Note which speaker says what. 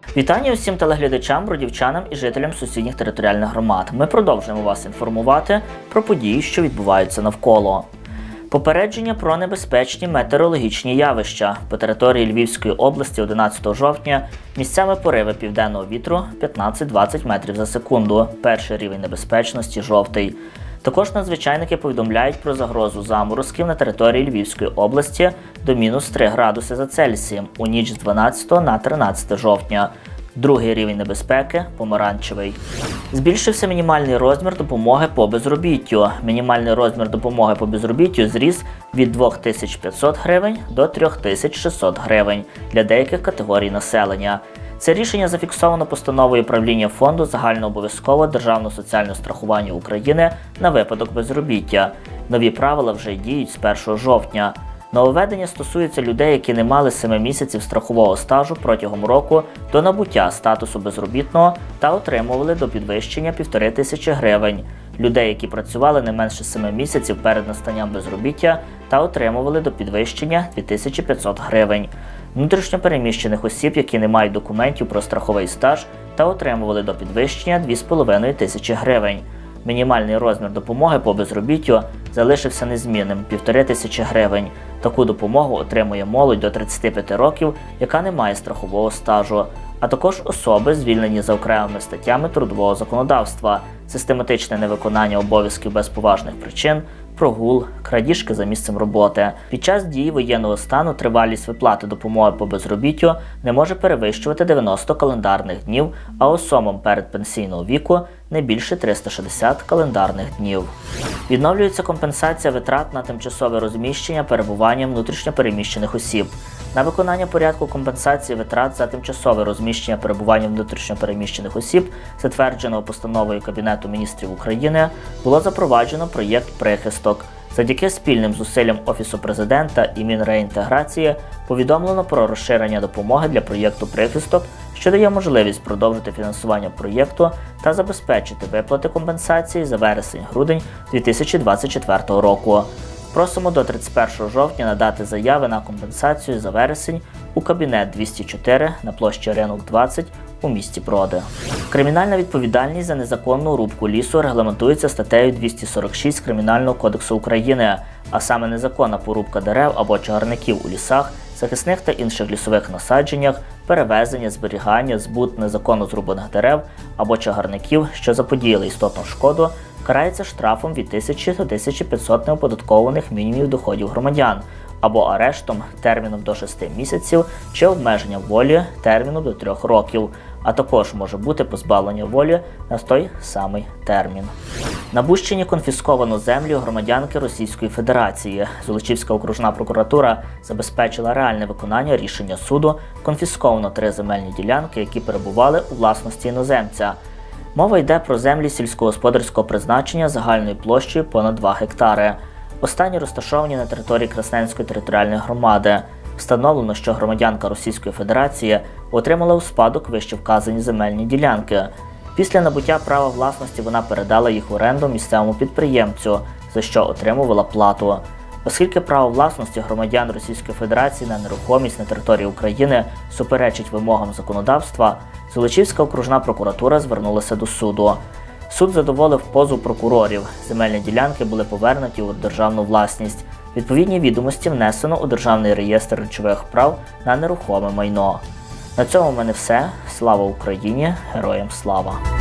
Speaker 1: Вітання усім телеглядачам, бродівчанам і жителям сусідніх територіальних громад. Ми продовжуємо вас інформувати про події, що відбуваються навколо. Попередження про небезпечні метеорологічні явища. По території Львівської області 11 жовтня місцями пориви південного вітру 15-20 метрів за секунду. Перший рівень небезпечності – жовтий. Також надзвичайники повідомляють про загрозу заморозків на території Львівської області до мінус 3 градуси за Цельсієм у ніч з 12 на 13 жовтня. Другий рівень небезпеки – помаранчевий. Збільшився мінімальний розмір допомоги по безробіттю. Мінімальний розмір допомоги по безробіттю зріс від 2500 гривень до 3600 гривень для деяких категорій населення. Це рішення зафіксовано постановою правління Фонду загальнообов'язкового державного соціального страхування України на випадок безробіття. Нові правила вже діють з 1 жовтня. Нововведення стосується людей, які не мали 7 місяців страхового стажу протягом року до набуття статусу безробітного та отримували до підвищення 1500 гривень. Людей, які працювали не менше 7 місяців перед настанням безробіття та отримували до підвищення 2500 гривень. Внутрішньо переміщених осіб, які не мають документів про страховий стаж та отримували до підвищення 2500 гривень. Мінімальний розмір допомоги по безробіттю залишився незмінним – 1500 гривень. Таку допомогу отримує молодь до 35 років, яка не має страхового стажу, а також особи, звільнені за окремими статтями трудового законодавства, систематичне невиконання обов'язків без поважних причин, прогул, крадіжки за місцем роботи. Під час дії воєнного стану тривалість виплати допомоги по безробіттю не може перевищувати 90 календарних днів, а особам передпенсійного віку – не більше 360 календарних днів. Відновлюється компенсація витрат на тимчасове розміщення перебування внутрішньопереміщених осіб. На виконання порядку компенсації витрат за тимчасове розміщення перебування внутрішньопереміщених осіб, затвердженого постановою Кабінету міністрів України, було запроваджено проєкт «Прихисток». Завдяки спільним зусиллям Офісу Президента і Мінреінтеграції повідомлено про розширення допомоги для проєкту «Прихисток», що дає можливість продовжити фінансування проєкту та забезпечити виплати компенсації за вересень-грудень 2024 року. Просимо до 31 жовтня надати заяви на компенсацію за вересень у кабінет 204 на площі Ринок 20 у місті Броди. Кримінальна відповідальність за незаконну рубку лісу регламентується статтею 246 Кримінального кодексу України, а саме незаконна порубка дерев або чагарників у лісах, захисних та інших лісових насадженнях, перевезення, зберігання, збут незаконно зрубаних дерев або чагарників, що заподіяли істотну шкоду, карається штрафом від 1000 до 1500 неоподаткованих мінімумів доходів громадян, або арештом терміном до 6 місяців чи обмеженням волі терміном до 3 років, а також може бути позбавлення волі на той самий термін. На Бущині конфісковано землі у громадянки Російської Федерації. Золочівська окружна прокуратура забезпечила реальне виконання рішення суду. Конфісковано 3 земельні ділянки, які перебували у власності іноземця. Мова йде про землі сільськогосподарського призначення загальною площею понад 2 гектари. Останні розташовані на території Красненської територіальної громади. Встановлено, що громадянка Російської Федерації отримала у спадок вище вказані земельні ділянки. Після набуття права власності вона передала їх в оренду місцевому підприємцю, за що отримувала плату. Оскільки право власності громадян Російської Федерації на нерухомість на території України суперечить вимогам законодавства, Золочівська окружна прокуратура звернулася до суду. Суд задоволив позов прокурорів. Земельні ділянки були повернуті у державну власність. Відповідні відомості внесено у Державний реєстр речових прав на нерухоме майно. На цьому в мене все. Слава Україні! Героям слава!